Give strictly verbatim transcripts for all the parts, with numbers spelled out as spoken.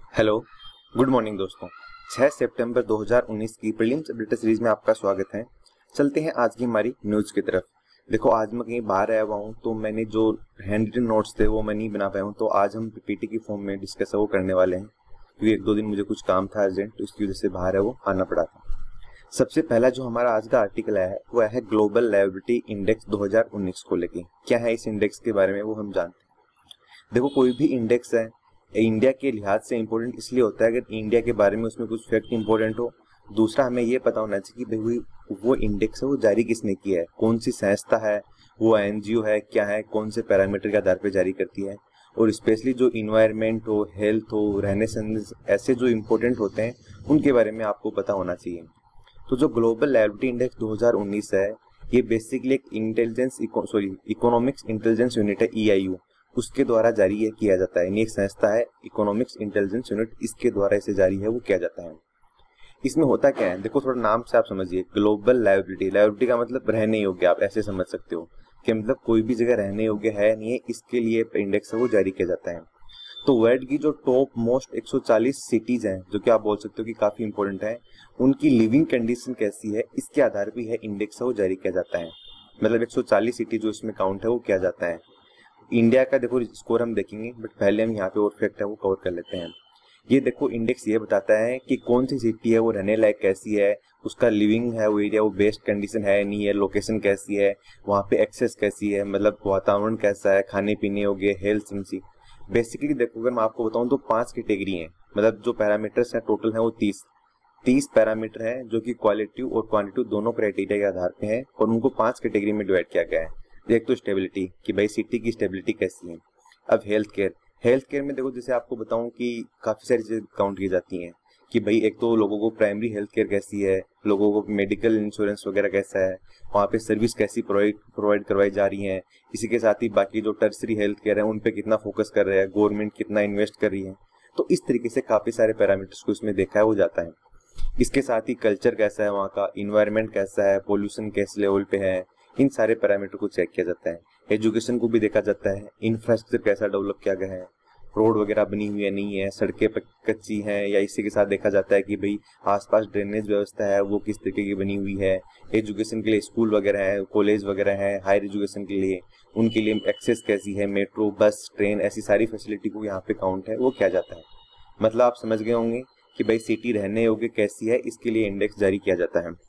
Hello, good morning दोस्तों। छह सितंबर दो हज़ार उन्नीस की प्रीलिम्स अपडेट सीरीज में आपका स्वागत है। चलते हैं आज की हमारी न्यूज़ की तरफ। देखो, आज मैं कहीं बाहर आया हुआ हूँ तो मैंने जो हैंड रिटन नोट्स थे वो मैं नहीं बना पाया हूँ, तो आज हम पीपीटी की फॉर्म में डिस्कस वो करने वाले हैं, क्योंकि एक दो दिन मुझे कुछ काम था अर्जेंट, तो इसकी वजह से बाहर है वो आना पड़ा था। सबसे पहला जो हमारा आज का आर्टिकल है वो है ग्लोबल लायबिलिटी इंडेक्स दो हज़ार उन्नीस को लेके। क्या है इस इंडेक्स के बारे में वो हम जानते हैं। देखो, कोई भी इंडेक्स है इंडिया के लिहाज से इम्पोर्टेंट इसलिए होता है अगर इंडिया के बारे में उसमें कुछ फैक्ट इम्पोर्टेंट हो। दूसरा, हमें ये पता होना चाहिए कि भाई वो इंडेक्स है वो जारी किसने किया है, कौन सी संस्था है, वो एनजीओ है, क्या है, कौन से पैरामीटर के आधार पर जारी करती है। और स्पेशली जो इन्वायरमेंट हो, हेल्थ हो, रहने सहने, ऐसे जो इम्पोर्टेंट होते हैं उनके बारे में आपको पता होना चाहिए। तो जो ग्लोबल लायबिलिटी इंडेक्स दो हज़ार उन्नीस है, ये बेसिकली एक intelligence sorry economics intelligence unit है, ई आई यू, उसके द्वारा जारी है किया जाता है। यानी एक संस्था है इकोनॉमिक्स इंटेलिजेंस यूनिट, इसके द्वारा इसे जारी है वो किया जाता है। इसमें होता क्या है, देखो थोड़ा नाम से आप समझिए। ग्लोबल लायबिलिटी, लायबिलिटी का मतलब रहने योग्य, आप ऐसे समझ सकते हो कि मतलब कोई भी जगह रहने योग्य है नहीं है, इसके लिए इंडेक्स है वो जारी किया जाता है। तो वर्ल्ड की जो टॉप मोस्ट एक सौ चालीस सिटीज हैं, जो कि आप बोल सकते हो कि काफी इंपॉर्टेंट है, उनकी लिविंग कंडीशन कैसी है, इसके आधार पर है इंडेक्स है वो जारी किया जाता है। मतलब एक सौ चालीस सिटी जो इसमें काउंट है वो किया जाता है। इंडिया का देखो स्कोर हम देखेंगे, बट पहले हम यहाँ पे और फैक्ट है वो कवर कर लेते हैं। ये देखो, इंडेक्स ये बताता है कि कौन सी सिटी है वो रहने लायक कैसी है, उसका लिविंग है वो एरिया वो बेस्ट कंडीशन है नहीं है, लोकेशन कैसी है, वहाँ पे एक्सेस कैसी है, मतलब वातावरण कैसा है, खाने पीने योग्य, हेल्थ समझी। बेसिकली देखो, अगर मैं आपको बताऊँ तो पांच कैटेगरी हैं, मतलब जो पैरामीटर्स हैं टोटल है वो तीस तीस पैरामीटर है, जो कि क्वालिटिव और क्वांटिटिव दोनों क्राइटेरिया के आधार पे हैं, और उनको पांच कैटेगरी में डिवाइड किया गया है। एक तो स्टेबिलिटी, कि भाई सिटी की स्टेबिलिटी कैसी है। अब हेल्थ केयर, हेल्थ केयर में देखो जैसे आपको बताऊं कि काफी सारी चीजें काउंट की जाती हैं, कि भाई एक तो लोगों को प्राइमरी हेल्थ केयर कैसी है, लोगों को मेडिकल इंश्योरेंस वगैरह कैसा है, वहाँ पे सर्विस कैसी प्रोवाइड प्रोवाइड करवाई जा रही है। इसी के साथ ही बाकी जो टर्सरी हेल्थ केयर है उन पे कितना फोकस कर रहा है गवर्नमेंट, कितना इन्वेस्ट कर रही है। तो इस तरीके से काफी सारे पैरामीटर्स को इसमें देखा है वो जाता है। इसके साथ ही कल्चर कैसा है वहाँ का, इन्वायरमेंट कैसा है, पोल्यूशन किस लेवल पे है, इन सारे पैरामीटर को चेक किया जाता है। एजुकेशन को भी देखा जाता है, इंफ्रास्ट्रक्चर कैसा डेवलप किया गया है, रोड वगैरह बनी हुई है नहीं है, सड़कें कच्ची हैं, या इसी के साथ देखा जाता है कि भाई आसपास ड्रेनेज व्यवस्था है वो किस तरीके की बनी हुई है। एजुकेशन के लिए स्कूल वगैरह है, कॉलेज वगैरह है, हायर एजुकेशन के लिए उनके लिए एक्सेस कैसी है, मेट्रो, बस, ट्रेन, ऐसी सारी फैसिलिटी को यहाँ पे काउंट है वो किया जाता है। मतलब आप समझ गए होंगे कि भाई सिटी रहने योग्य कैसी है, इसके लिए इंडेक्स जारी किया जाता है।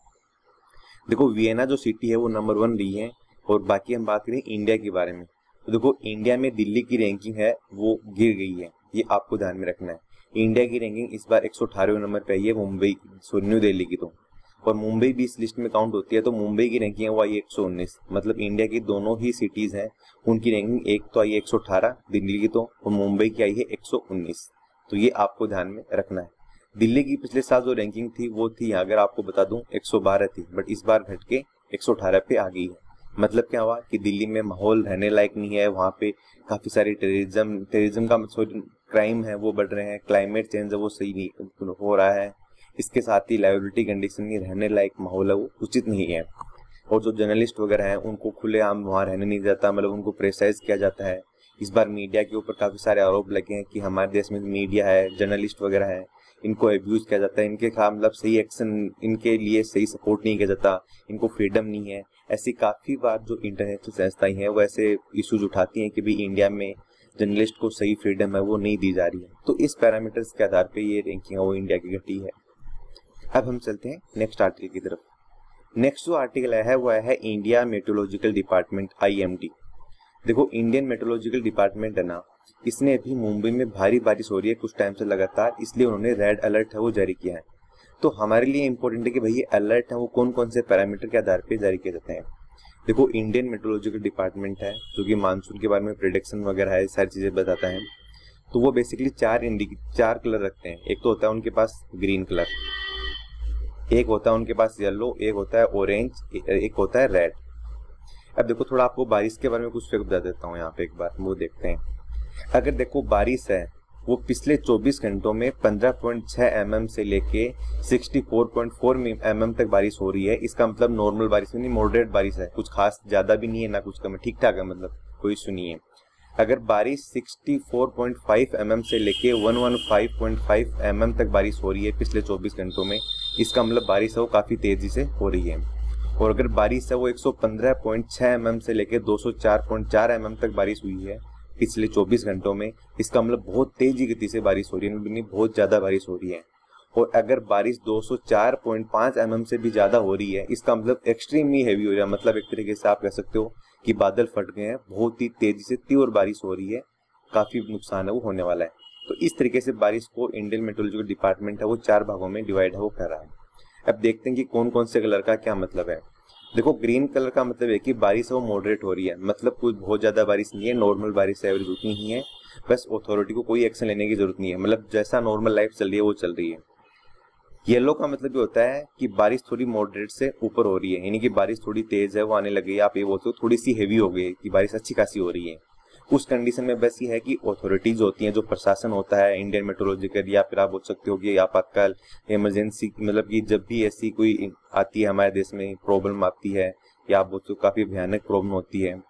देखो, वियना जो सिटी है वो नंबर वन रही है। और बाकी हम बात करें इंडिया के बारे में, तो देखो इंडिया में दिल्ली की रैंकिंग है वो गिर गई है, ये आपको ध्यान में रखना है। इंडिया की रैंकिंग इस बार एक सौ अठारहवें नंबर पे आई है, मुंबई सॉरी न्यू दिल्ली की, तो और मुंबई भी इस लिस्ट में काउंट होती है, तो मुंबई की रैंकिंग है वो आई एक सौ उन्नीस। मतलब इंडिया की दोनों ही सिटीज हैं उनकी रैंकिंग, एक तो आई है एक सौ अठारह दिल्ली की, तो और मुंबई की आई है एक सौ उन्नीस। तो ये आपको ध्यान में रखना है। दिल्ली की पिछले साल जो रैंकिंग थी वो थी, अगर आपको बता दूं, एक सौ बारह थी, बट इस बार घट के एक सौ अठारह पे आ गई है। मतलब क्या हुआ कि दिल्ली में माहौल रहने लायक नहीं है, वहाँ पे काफी सारी टेररिज्म टेररिज्म का क्राइम है वो बढ़ रहे हैं, क्लाइमेट चेंज है वो सही नहीं हो रहा है। इसके साथ ही लायबिलिटी कंडीशन में रहने लायक माहौल है वो उचित नहीं है। और जो जर्नलिस्ट वगैरह हैं उनको खुलेआम वहाँ रहने नहीं जाता, मतलब उनको प्रेसाइज किया जाता है। इस बार मीडिया के ऊपर काफी सारे आरोप लगे हैं कि हमारे देश में मीडिया है, जर्नलिस्ट वगैरह है, इनको अब्यूज किया जाता है, इनके खिलाफ मतलब सही एक्शन, इनके लिए सही सपोर्ट नहीं किया जाता, इनको फ्रीडम नहीं है। ऐसी काफी बार जो इंटरनेशनल संस्थाएं हैं वो ऐसे इश्यूज उठाती हैं कि भाई इंडिया में जर्नलिस्ट को सही फ्रीडम है वो नहीं दी जा रही है। तो इस पैरामीटर्स के आधार पे ये रैंकिंग है वो इंडिया की घटी है। अब हम चलते हैं नेक्स्ट आर्टिकल की तरफ। नेक्स्ट जो आर्टिकल है वो है India meteorological department, I M D. देखो, इंडियन मेट्रोलॉजिकल डिपार्टमेंट है ना, इसने अभी मुंबई में भारी बारिश हो रही है कुछ टाइम से लगातार, इसलिए उन्होंने रेड अलर्ट है वो जारी किया है। तो हमारे लिए इंपॉर्टेंट है कि भाई ये अलर्ट है वो कौन कौन से पैरामीटर के आधार पे जारी किए जाते हैं। देखो, इंडियन मेट्रोलॉजिकल डिपार्टमेंट है जो कि मानसून के बारे में प्रेडिक्शन वगैरह है, सारी चीजें बताता है। तो वो बेसिकली चार इंडी चार कलर रखते हैं। एक तो होता है उनके पास ग्रीन कलर, एक होता है उनके पास येलो, एक होता है ऑरेंज, एक होता है रेड। अब देखो, थोड़ा आपको बारिश के बारे में कुछ फैक्ट बता देता हूँ यहाँ पे, एक बार वो देखते हैं। अगर देखो बारिश है वो पिछले चौबीस घंटों में पंद्रह पॉइंट छह एम एम से लेके चौंसठ पॉइंट चार एम एम तक बारिश हो रही है। इसका मतलब नॉर्मल बारिश नहीं, मॉडरेट बारिश है, कुछ खास ज्यादा भी नहीं है ना कुछ कम है, ठीक ठाक है, मतलब कोई इशू नहीं है। अगर बारिश चौंसठ पॉइंट पाँच एमएम से लेके एक सौ पंद्रह पॉइंट पाँच एमएम तक बारिश हो रही है पिछले चौबीस घंटों में, इसका मतलब बारिश है वो काफ़ी तेज़ी से हो रही है। और अगर बारिश है वो एक सौ पंद्रह पॉइंट छह एमएम से लेके दो सौ चार पॉइंट चार एमएम तक बारिश हुई है पिछले चौबीस घंटों में, इसका मतलब बहुत तेज़ी गति से बारिश हो रही है, बहुत ज़्यादा बारिश हो रही है। और अगर बारिश दो सौ चार पॉइंट पाँच एमएम से भी ज़्यादा हो रही है, इसका मतलब एक्सट्रीमली हैवी हो रहा है, मतलब एक तरीके से आप कह सकते हो कि बादल फट गए हैं, बहुत ही तेज़ी से तीव्र बारिश हो रही है, काफ़ी नुकसान है वो होने वाला है। तो इस तरीके से बारिश को इंडियन मेट्रोलॉजिकल डिपार्टमेंट है वो चार भागों में डिवाइड है वो कर रहा है। अब देखते हैं कि कौन कौन से कलर का क्या मतलब है। देखो, ग्रीन कलर का मतलब है कि बारिश है वो मॉडरेट हो रही है, मतलब कुछ बहुत ज़्यादा बारिश नहीं है, नॉर्मल बारिश एवरेज उतनी ही है, बस अथॉरिटी को कोई एक्शन लेने की जरूरत नहीं है, मतलब जैसा नॉर्मल लाइफ चल रही है वो चल रही है। येलो का मतलब ये होता है कि बारिश थोड़ी मॉडरेट से ऊपर हो रही है, यानी कि बारिश थोड़ी तेज है वो आने लगी है, आप ये बोलते हो थोड़ी सी हेवी हो गई कि बारिश अच्छी खासी हो रही है। उस कंडीशन में बस ये है कि अथॉरिटीज होती हैं, जो प्रशासन होता है इंडियन मेट्रोलॉजिकल, या फिर आप बोल सकते हो कि आपातकाल इमरजेंसी, मतलब कि जब भी ऐसी कोई आती है हमारे देश में प्रॉब्लम आती है या आप बोलते हो काफी भयानक प्रॉब्लम होती है,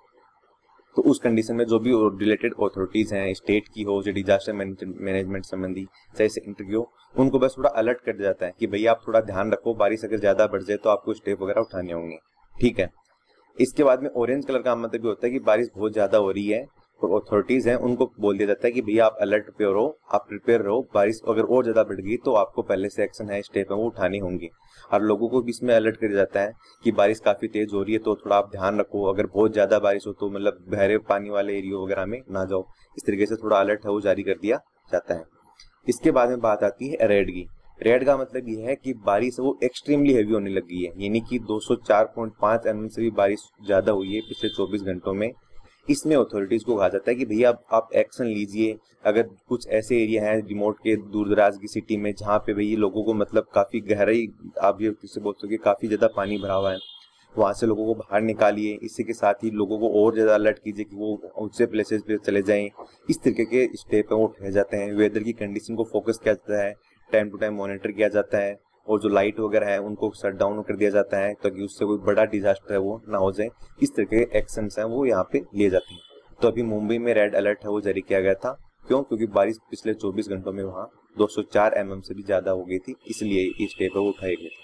तो उस कंडीशन में जो भी रिलेटेड अथॉरिटीज हैं, स्टेट की हो, जो डिजास्टर मैनेजमेंट संबंधी चाहे सेंटर की हो, उनको बस थोड़ा अलर्ट कर दिया जाता है कि भैया आप थोड़ा ध्यान रखो, बारिश अगर ज्यादा बढ़ जाए तो आपको स्टेप वगैरह उठाने होंगे, ठीक है। इसके बाद में ऑरेंज कलर का मतलब ये होता है कि बारिश बहुत ज्यादा हो रही है और अथॉरिटीज हैं उनको बोल दिया जाता है कि भैया आप अलर्ट पे रहो, आप प्रिपेयर रहो, बारिश अगर और ज्यादा बढ़ गई तो आपको पहले से एक्शन है, स्टेप है वो उठाने होंगे। और लोगों को भी इसमें अलर्ट कर दिया जाता है कि बारिश काफी तेज हो रही है तो थोड़ा आप ध्यान रखो, अगर बहुत ज्यादा बारिश हो तो मतलब गहरे पानी वाले एरिया वगैरह में ना जाओ, इस तरीके से थोड़ा अलर्ट है वो जारी कर दिया जाता है। इसके बाद में बात आती है रेड की। रेड का मतलब ये है कि बारिश वो एक्सट्रीमली हैवी होने लगी है, यानी कि दो सौ चार पॉइंट पाँच एमएम से भी बारिश ज्यादा हुई है पिछले चौबीस घंटों में। इसमें अथॉरिटीज को कहा जाता है कि भैया आप एक्शन लीजिए, अगर कुछ ऐसे एरिया हैं रिमोट के दूर दराज की सिटी में जहाँ पे भैया लोगों को मतलब काफी गहराई, आप ये किससे बोल सकते काफी ज्यादा पानी भरा हुआ है, वहां से लोगों को बाहर निकालिए। इसी के साथ ही लोगों को और ज्यादा अलर्ट कीजिए कि वो ऊंचे प्लेसेस पे चले जाएं। इस तरीके के स्टेप है वो उठाए जाते हैं। वेदर की कंडीशन को फोकस किया जाता है, टाइम टू टाइम मॉनिटर किया जाता है, और जो लाइट वगैरह है उनको शट डाउन कर दिया जाता है ताकि तो उससे कोई बड़ा डिजास्टर है वो ना हो जाए। इस तरह के एक्शंस हैं वो यहाँ पे लिए जाते हैं। तो अभी मुंबई में रेड अलर्ट है वो जारी किया गया था, क्यों? क्योंकि बारिश पिछले चौबीस घंटों में वहाँ दो सौ चार एमएम से भी ज्यादा हो गई थी, इसलिए ये स्टेप है वो उठाए गए थे।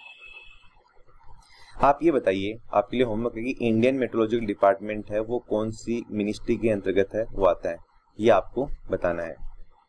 आप ये बताइए, आपके लिए होमवर्क है कि इंडियन मेट्रोलॉजिकल डिपार्टमेंट है वो कौन सी मिनिस्ट्री के अंतर्गत है वो आता है, ये आपको बताना है।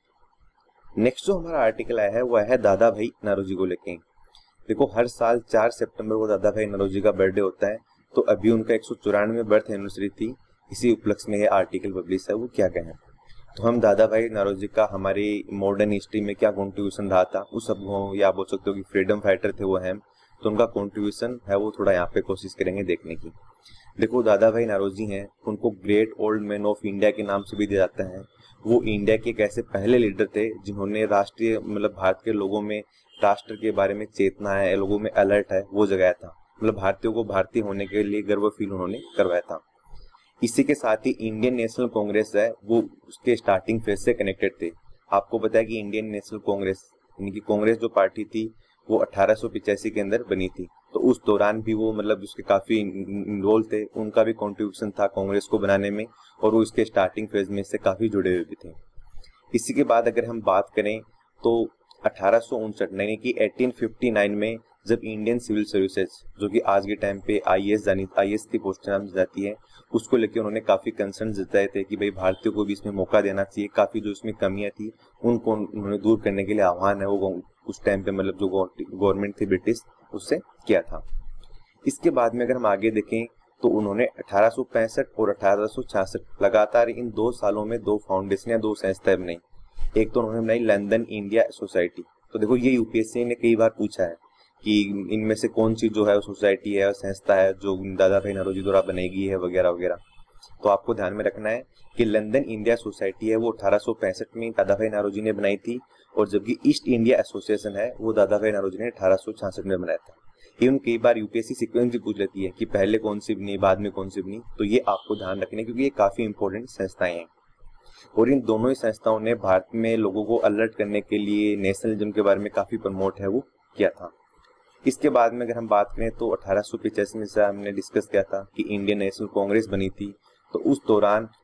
नेक्स्ट जो हमारा आर्टिकल आया है वो है दादा भाई नौरोजी को लेके। देखो, हर साल चार सितंबर को दादा भाई नौरोजी का बर्थडे होता है, तो अभी उनका एक सौ चौरानवे बर्थ एनिवर्सरी थी, इसी उपलक्ष्य में ये आर्टिकल पब्लिश है वो क्या कहें। तो हम दादा भाई नौरोजी का हमारी मॉडर्न हिस्ट्री में क्या कॉन्ट्रीब्यूशन रहा था उस सब, या बोल सकते हो कि फ्रीडम फाइटर थे वो हैं, तो उनका कॉन्ट्रीब्यूशन है वो थोड़ा यहाँ पे कोशिश करेंगे देखने की। देखो, दादा भाई नौरोजी हैं, उनको great old man of India के नाम से भी दिया जाता है। वो इंडिया के एक ऐसे पहले लीडर थे जिन्होंने राष्ट्रीय मतलब भारत के लोगों में राष्ट्र के बारे में चेतना है, लोगों में अलर्ट है वो जगाया था, मतलब भारतीयों को भारतीय होने के लिए गर्व फील उन्होंने करवाया था। इसी के साथ ही इंडियन नेशनल कांग्रेस है वो उसके स्टार्टिंग फेज से कनेक्टेड थे। आपको पता है कि इंडियन नेशनल कांग्रेस यानी कि कांग्रेस जो पार्टी थी वो अठारह सौ पिचासी के अंदर बनी थी, तो उस दौरान भी वो मतलब उसके काफी इन्वॉल्व थे, उनका भी कंट्रीब्यूशन था कांग्रेस को बनाने में, और वो इसके स्टार्टिंग फेज में से काफी जुड़े हुए भी थे। इसी के बाद अगर हम बात करें तो अठारह सौ उनसठ यानी कि अठारह सौ उनसठ में जब इंडियन सिविल सर्विसेज, जो कि आज के टाइम पे आईएएस जानी आईएएस की पोस्ट नाम जाती है, उसको लेकर उन्होंने काफी कंसर्न जताए थे कि भाई भारतीयों को भी इसमें मौका देना चाहिए, काफी जो इसमें कमियां थी उनको उन्होंने दूर करने के लिए आह्वान है वो उस टाइम पे मतलब जो गवर्नमेंट थी ब्रिटिश उससे किया था। इसके बाद में अगर हम आगे देखें तो उन्होंने अठारह सौ पैंसठ और अठारह सौ छियासठ लगातार इन दो सालों में दो फाउंडेशन या दो संस्थाएं बनाई। एक तो उन्होंने बनाई लंदन इंडिया सोसाइटी। तो देखो, ये यूपीएससी ने कई बार पूछा है कि इनमें से कौन सी जो है सोसाइटी है संस्था है जो दादा भाई नौरोजी द्वारा बनाई गई है वगैरह वगैरह। तो आपको ध्यान में रखना है कि लंदन इंडिया सोसाइटी है वो अठारह सौ पैंसठ में दादा भाई नौरोजी ने बनाई थी, और जबकि ईस्ट इंडिया एसोसिएशन है वो दादा भाई नौरोजी ने अठारह सौ छियासठ में बनाया था। इवन कई बार यूपीएससी सीक्वेंस भी पूछ लेती है कि पहले कौन सी बनी बाद में कौन सी बनी, तो ये आपको ध्यान रखना है क्योंकि ये काफी इंपॉर्टेंट संस्थाएं हैं। और इन दोनों ही संस्थाओं ने भारत में लोगों को अलर्ट करने के लिए नेशनलिज्म के बारे में काफी प्रमोट है वो किया था। इसके बाद में अगर हम बात करें तो अठारह सौ पिचासी में से हमने डिस्कस किया था कि इंडियन नेशनल कांग्रेस बनी थी, तो उस दौरान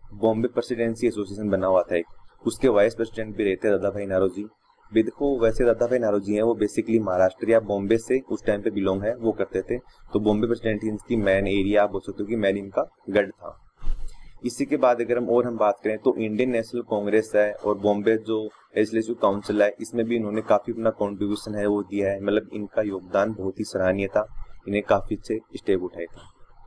बॉम्बे प्रेसिडेंसी एसोसिएशन बना हुआ था एक, उसके वाइस प्रेसिडेंट भी रहते दादा भाई नारोजी भी। देखो वैसे दादा भाई नारोजी हैं वो बेसिकली महाराष्ट्र या बॉम्बे से उस टाइम पे बिलोंग है वो करते थे, तो बॉम्बे प्रेसिडेंसी इनकी मैन एरिया आप बोल सकते हो कि मैन इनका गढ़ था। इसी के बाद अगर हम और हम बात करें तो इंडियन नेशनल कांग्रेस है और बॉम्बे जो लेजिस्लेटिव काउंसिल है, इसमें भी इन्होंने काफी अपना कंट्रीब्यूशन है वो दिया है, मतलब इनका योगदान बहुत ही सराहनीय था, इन्हें काफी अच्छे स्टेप उठाए थे।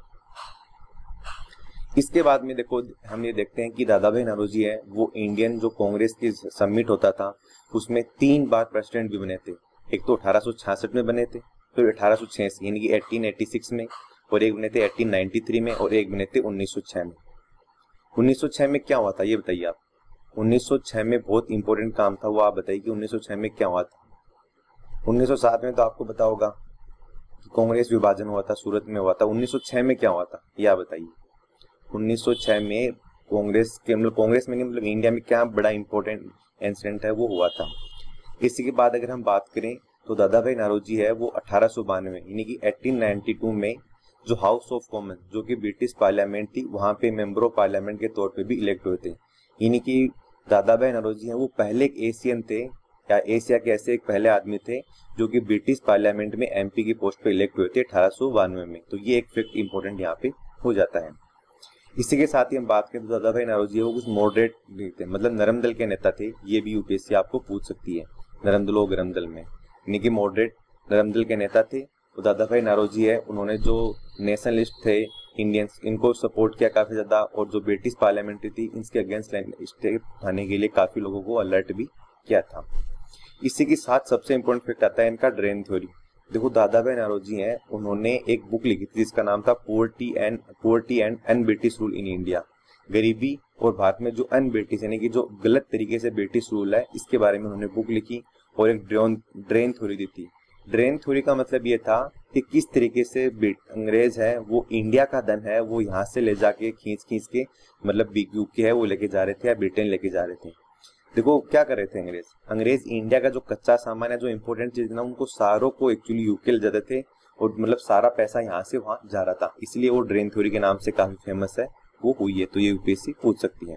इसके बाद में देखो हम ये देखते हैं कि दादा भाई नौरोजी है वो इंडियन जो कांग्रेस की समिट होता था उसमें तीन बार प्रेसिडेंट भी बने थे। एक तो अठारह सौ छियासठ में बने थे, फिर अठारह सौ छियासी यानी कि अठारह सौ छियासी में, और एक बने थे अठारह सौ तिरानवे में, और एक बने थे उन्नीस सौ छह में। उन्नीस सौ छह में क्या हुआ था ये बताइए आप। उन्नीस सौ छह में बहुत इंपॉर्टेंट काम था, वो आप बताइए कि उन्नीस सौ छह में क्या हुआ था। उन्नीस सौ सात में तो आपको पता होगा कि कांग्रेस विभाजन हुआ था, सूरत में हुआ था। उन्नीस सौ छह में क्या हुआ था ये आप बताइए। उन्नीस सौ छह में कांग्रेस के मतलब कांग्रेस में नहीं मतलब इंडिया में क्या बड़ा इंपॉर्टेंट इंसिडेंट है वो हुआ था। इसी के बाद अगर हम बात करें तो दादा भाई नौरोजी है वो अठारह सौ बानवे यानी कि अठारह सौ बानवे में जो हाउस ऑफ कॉमन जो कि ब्रिटिश पार्लियामेंट थी वहां पे मेंबर ऑफ पार्लियामेंट के तौर पे भी इलेक्ट हुए थे। यानी कि दादा भाई नौरोजी हैं वो पहले एक एशियन थे या एशिया के ऐसे एक पहले आदमी थे जो कि ब्रिटिश पार्लियामेंट में एमपी की पोस्ट पे इलेक्ट हुए थे अठारह सौ बानवे में। तो ये एक फैक्ट इंपॉर्टेंट यहाँ पे हो जाता है। इसी के साथ ही हम बात करें तो दादा भाई नौरोजी वो कुछ मॉडरेट थे, मतलब नरम दल के नेता थे। ये भी यूपीएससी आपको पूछ सकती है, नरम दल और गरम दल में, यानी कि मॉडरेट नरम दल के नेता थे। तो दादा भाई नौरोजी है उन्होंने जो नेशनलिस्ट थे इंडियंस इनको सपोर्ट किया काफी ज्यादा, और जो ब्रिटिश पार्लियामेंट्री थी इसके अगेंस्ट स्टेप उठाने के लिए काफी लोगों को अलर्ट भी किया था। इसी के साथ सबसे इंपॉर्टेंट फैक्ट आता है इनका ड्रेन थ्योरी। देखो दादा भाई नौरोजी हैं उन्होंने एक बुक लिखी थी जिसका नाम था poverty and poverty and un British rule in India, गरीबी और भारत में जो अन ब्रिटिश यानी कि जो गलत तरीके से ब्रिटिश रूल है इसके बारे में उन्होंने बुक लिखी और एक ड्रेन ड्रेन थ्योरी दी थी। ड्रेन थ्योरी का मतलब ये था कि किस तरीके से अंग्रेज है वो इंडिया का धन है वो यहाँ से ले जाके खींच खींच के मतलब यूके है वो लेके जा रहे थे या ब्रिटेन लेके जा रहे थे। देखो क्या कर रहे थे अंग्रेज अंग्रेज इंडिया का जो कच्चा सामान है जो इंपोर्टेंट चीज ना उनको सारों को एक्चुअली यूके ले जाते थे और मतलब सारा पैसा यहाँ से वहां जा रहा था, इसलिए वो ड्रेन थ्योरी के नाम से काफी फेमस है वो हुई है। तो ये यूपीएससी पूछ सकती है।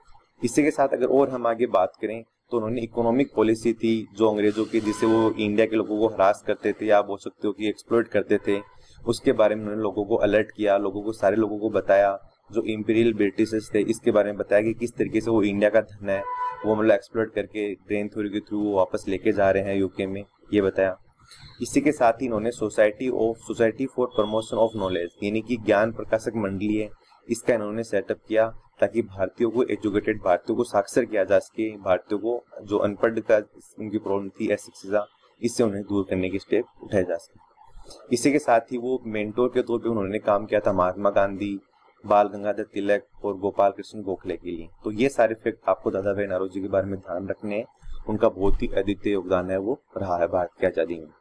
इसी के साथ अगर और हम आगे बात करें तो उन्होंने इकोनॉमिक पॉलिसी थी जो अंग्रेजों की जिससे वो इंडिया के लोगों को हरास करते थे या बोल सकते हो कि एक्सप्लॉइट करते थे, उसके बारे में उन्होंने लोगों को अलर्ट किया, लोगों को सारे लोगों को बताया, जो इंपीरियल ब्रिटिशर्स थे इसके बारे में बताया कि किस तरीके से वो इंडिया का धन है वो मतलब एक्सप्लॉइट करके ड्रेन थ्योरी के थ्रू वो वापस लेके जा रहे हैं यूके में, ये बताया। इसी के साथ ही इन्होंने society of society for promotion of knowledge यानी कि ज्ञान प्रकाशक मंडली है इसका इन्होंने सेटअप किया ताकि भारतीयों को एजुकेटेड भारतीयों को साक्षर किया जा सके, भारतीयों को जो अनपढ़ का उनकी प्रॉब्लम थी अशिक्षिता इससे उन्हें दूर करने के स्टेप उठाए जा सके। इसी के साथ ही वो मेंटोर के तौर पे उन्होंने काम किया था महात्मा गांधी, बाल गंगाधर तिलक और गोपाल कृष्ण गोखले के लिए। तो ये सारे फैक्ट आपको दादा भाई नौरोजी के बारे में ध्यान रखने हैं, उनका बहुत ही अद्वितीय योगदान है वो रहा है भारत की आजादी में।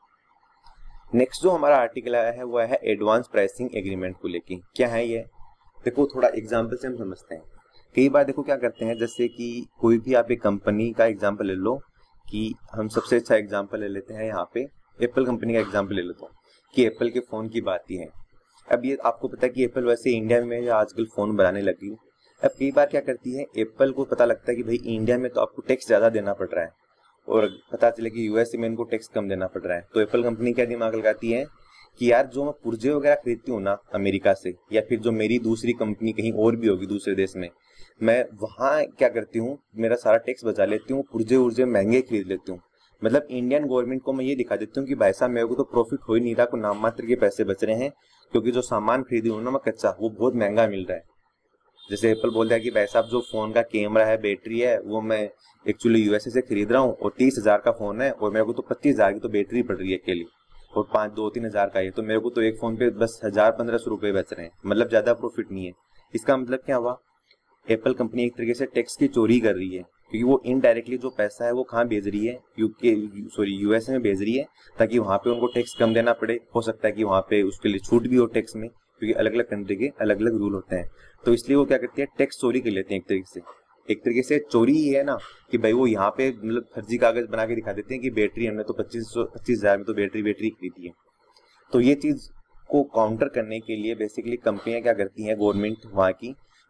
नेक्स्ट जो हमारा आर्टिकल आया है वो है एडवांस प्राइसिंग एग्रीमेंट को लेके। क्या है ये, देखो थोड़ा एग्जाम्पल से हम समझते हैं। कई बार देखो क्या करते हैं, जैसे कि कोई भी आप एक कंपनी का एग्जाम्पल ले लो, कि हम सबसे अच्छा एग्जाम्पल ले लेते हैं यहाँ पे एप्पल कंपनी का एग्जाम्पल ले लेता हूँ कि एप्पल के फोन की बात ही है। अब ये आपको पता है कि एप्पल वैसे इंडिया में आजकल फोन बनाने लगी। अब कई बार क्या करती है, एप्पल को पता लगता है कि भाई इंडिया में तो आपको टैक्स ज्यादा देना पड़ रहा है और पता चले कि यूएसए में इनको टैक्स कम देना पड़ रहा है, तो एप्पल कंपनी क्या दिमाग लगाती है कि यार जो मैं पुर्जे वगैरह खरीदती हूँ ना अमेरिका से, या फिर जो मेरी दूसरी कंपनी कहीं और भी होगी दूसरे देश में, मैं वहां क्या करती हूँ मेरा सारा टैक्स बचा लेती हूँ, पुर्जे उर्जे महंगे खरीद लेती हूँ। मतलब इंडियन गवर्नमेंट को मैं ये दिखा देती हूँ कि भाई साहब मेरे को तो प्रॉफिट हो ही नहीं रहा, को नाम मात्र के पैसे बच रहे हैं क्योंकि जो सामान खरीदी हूँ ना मैं कच्चा वो बहुत महंगा मिल रहा है। जैसे एप्पल बोलता है कि भाई साहब जो फोन का कैमरा है बैटरी है वो मैं एक्चुअली यूएसए से खरीद रहा हूँ और तीस हजार का फोन है और मेरे को तो पच्चीस हजार की तो बैटरी पड़ रही है अकेली और पाँच दो तीन हजार का है, तो मेरे को तो एक फोन पे बस हजार पंद्रह सौ रुपए बच रहे हैं, मतलब ज्यादा प्रॉफिट नहीं है। इसका मतलब क्या हुआ, एप्पल कंपनी एक तरीके से टैक्स की चोरी कर रही है क्योंकि वो इनडायरेक्टली जो पैसा है वो कहाँ भेज रही है, यूके सॉरी यूएसए में भेज रही है ताकि वहां पे उनको टैक्स कम देना पड़े। हो सकता है कि वहां पे उसके लिए छूट भी हो टैक्स में, क्योंकि अलग अलग कंट्री के अलग अलग रूल होते हैं। तो इसलिए वो क्या करती है, टैक्स चोरी कर लेते हैं। एक तरीके से एक तरीके से चोरी ही है ना कि भाई वो यहाँ पे मतलब फर्जी कागज बना के दिखा देते हैं कि बैटरी हमने तो पच्चीस सौ पच्चीस हजार में तो बैटरी बैटरी खरीदी है। तो ये चीज को काउंटर करने के लिए बेसिकली कंपनियां क्या करती हैं, गवर्नमेंट वहाँ की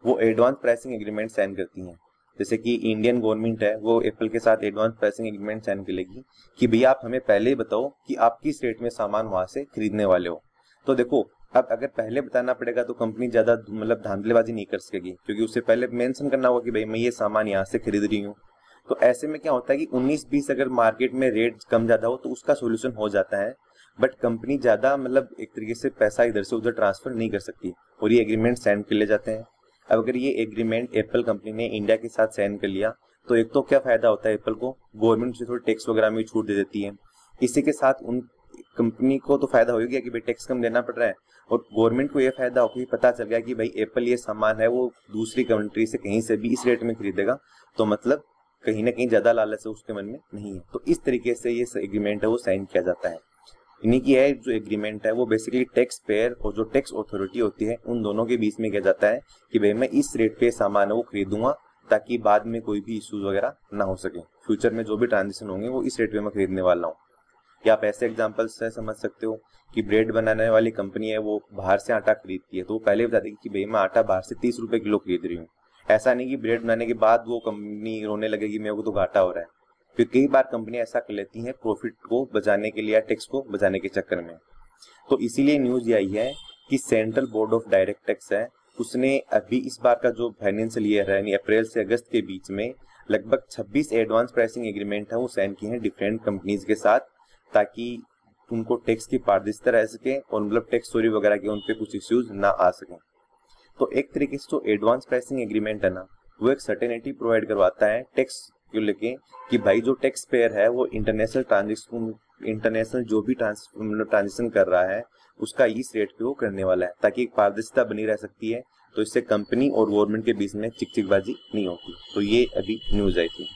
वो एडवांस प्राइसिंग एग्रीमेंट साइन करती हैं। जैसे कि इंडियन गवर्नमेंट है वो एप्पल के साथ एडवांस प्राइसिंग एग्रीमेंट साइन कर लेगी कि भैया आप हमें पहले ही बताओ कि आप किस रेट में सामान वहां से खरीदने वाले हो। तो देखो अब अगर पहले बताना पड़ेगा तो कंपनी ज्यादा मतलब धांधलेबाजी नहीं कर सकेगी, क्योंकि उससे पहले मेंशन करना होगा कि भाई मैं ये सामान यहाँ से खरीद रही हूँ। तो ऐसे में क्या होता है कि उन्नीस बीस अगर मार्केट में रेट कम ज्यादा हो तो उसका सोल्यूशन हो जाता है, बट कंपनी ज्यादा मतलब एक तरीके से पैसा इधर से उधर ट्रांसफर नहीं कर सकती और ये एग्रीमेंट साइन कर ले जाते हैं। अब अगर ये एग्रीमेंट एप्पल कंपनी ने इंडिया के साथ साइन कर लिया तो एक तो क्या फायदा होता है एप्पल को, गवर्नमेंट से थोड़ी टैक्स वगैरह में छूट दे देती है। इसी के साथ उन कंपनी को तो फायदा हो गया कि भाई टैक्स कम देना पड़ रहा है, और गवर्नमेंट को ये फायदा हो कि पता चल गया कि भाई एप्पल ये सामान है वो दूसरी कंट्री से कहीं से भी इस रेट में खरीदेगा, तो मतलब कहीं ना कहीं ज्यादा लालच है उसके मन में नहीं है। तो इस तरीके से ये एग्रीमेंट है वो साइन किया जाता है। इन्हीं की है जो एग्रीमेंट है वो बेसिकली टैक्स पेयर और जो टैक्स अथॉरिटी होती है उन दोनों के बीच में किया जाता है कि भाई मैं इस रेट पे सामान है वो खरीदूंगा, ताकि बाद में कोई भी इश्यूज वगैरह ना हो सके। फ्यूचर में जो भी ट्रांजेक्शन होंगे वो इस रेट पे मैं खरीदने वाला हूँ। या आप ऐसे एग्जाम्पल से समझ सकते हो कि ब्रेड बनाने वाली कंपनी है वो बाहर से आटा खरीदती है तो वो पहले बता देगी कि भाई मैं आटा बाहर से तीस रुपए किलो खरीद रही हूँ। ऐसा नहीं कि ब्रेड बनाने के बाद वो कंपनी रोने लगेगी मेरे को तो घाटा हो रहा है, क्योंकि कई बार कंपनी ऐसा कर लेती है प्रॉफिट को बचाने के लिए या टैक्स को बचाने के चक्कर में। तो इसीलिए न्यूज ये आई है कि central board of direct tax है उसने अभी इस बार का जो फाइनेंशियल ईयर है यानी अप्रैल से अगस्त के बीच में लगभग छब्बीस एडवांस प्राइसिंग एग्रीमेंट है वो साइन किए हैं डिफरेंट कंपनीज के साथ, ताकि उनको टैक्स की पारदर्शिता रह सके और मतलब टैक्स चोरी वगैरह के उन पे कुछ इश्यूज ना आ सके। तो एक तरीके से जो एडवांस प्राइसिंग एग्रीमेंट है ना वो एक सर्टेनिटी प्रोवाइड करवाता है टैक्स को लेके कि भाई जो टैक्स पेयर है वो इंटरनेशनल ट्रांजेक्शन इंटरनेशनल जो भी ट्रांजेक्शन कर रहा है उसका इस रेट पे वो करने वाला है, ताकि एक पारदर्शिता बनी रह सकती है। तो इससे कंपनी और गवर्नमेंट के बीच में चिकचिकबाजी नहीं होती। तो ये अभी न्यूज आई थी।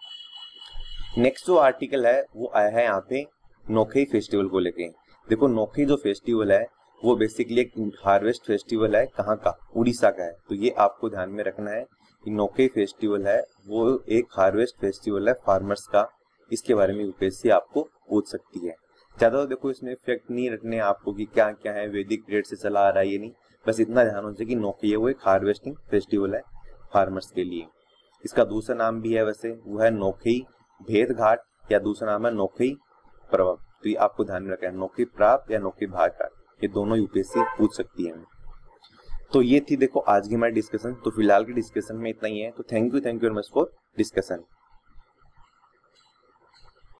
नेक्स्ट जो आर्टिकल है वो आया है यहाँ पे नोखई फेस्टिवल को लेके। देखो नोखई जो फेस्टिवल है वो बेसिकली एक हार्वेस्ट फेस्टिवल है, कहाँ का, उड़ीसा का है। तो ये आपको ध्यान में रखना है कि नोखई फेस्टिवल है वो एक हार्वेस्ट फेस्टिवल है फार्मर्स का। इसके बारे में यूपीएससी आपको पूछ सकती है। ज्यादा तो देखो इसमें इफेक्ट नहीं रखने आपको कि क्या क्या है वैदिक पीरियड से चला आ रहा है, ये नहीं, बस इतना ध्यान होना चाहिए कि नोखई है वो एक हार्वेस्टिंग फेस्टिवल है फार्मर्स के लिए। इसका दूसरा नाम भी है वैसे, वो है नोखई भेद घाट या दूसरा नाम है नोखई पर्व। तो ये आपको ध्यान में रखना है, नोखई प्राप या नोखई भाग घाट, ये दोनों यूपीएससी पूछ सकती है। तो ये थी देखो आज की हमारी डिस्कशन। तो फिलहाल की डिस्कशन में इतना ही है। तो thank you thank you very much for discussion.